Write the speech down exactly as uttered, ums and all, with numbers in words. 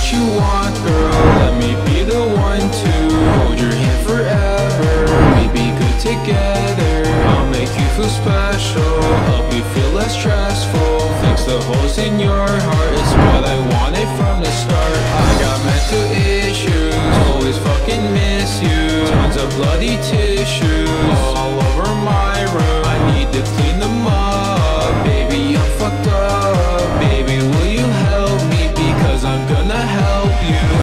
what you want, girl. Let me be the one to hold your hand forever. We be good together.